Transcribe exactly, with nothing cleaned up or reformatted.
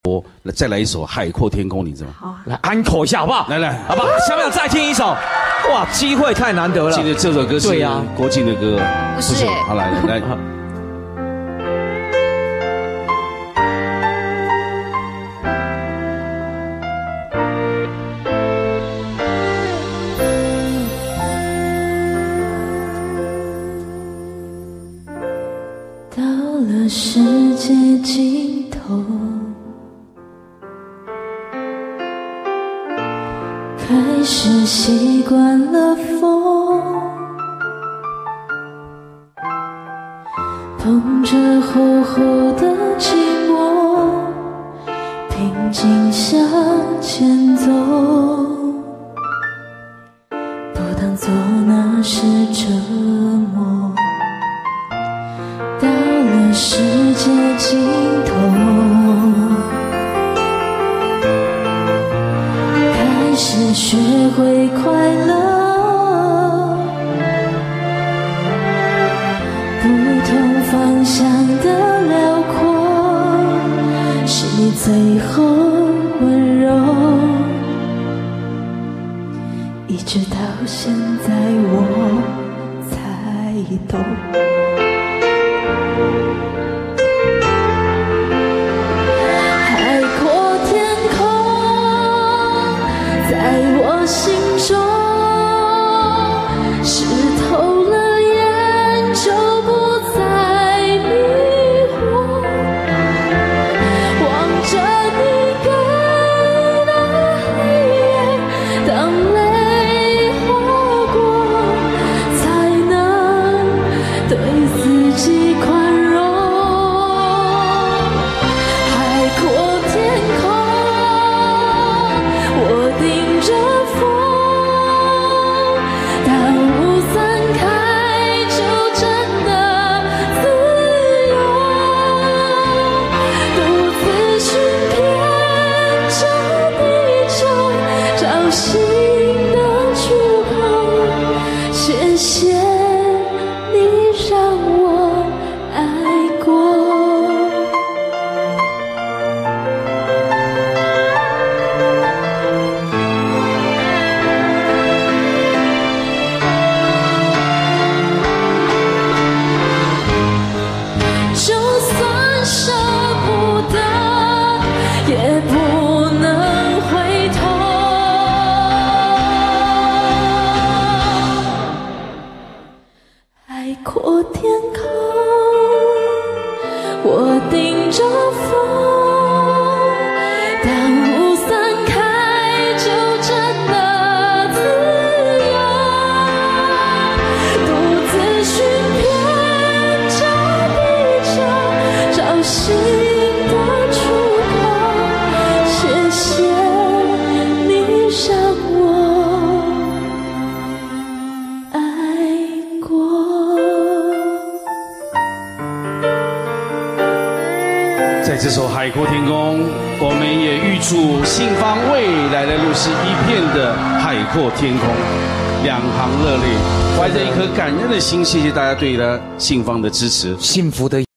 我再来一首《海阔天空》，你知道吗？ 好，来安口一下好不好？ 来来， 好不好？想不想再听一首？哇，机会太难得了。 记得这首歌是对啊， 国庆的歌， 不是耶。 好来来。 到了世界尽头，开始习惯了风，捧着厚厚的寂寞，平静向前走，不当作那是折磨。到了世界尽头，开始学会快乐，不同方向的辽阔是你最后温柔，一直到现在我才懂。海阔天空在我心中，湿透了眼就不再迷惑，望着你给的黑夜，当泪划过，才能对自己宽容。海阔天空，我顶着风，当雾散开就真的自由，独自寻遍这地球，找新的出口。谢谢你让我爱过。就算舍不得，也不能回头。海阔天空，我顶着风，当雾散开就真的自由，独自寻遍这地球，找新的出口。谢谢你让我爱过。 在这首《海阔天空》，我们也预祝信芳未来的路是一片的海阔天空，两行热泪，怀着一颗感恩的心，谢谢大家对的信芳的支持， 幸福的。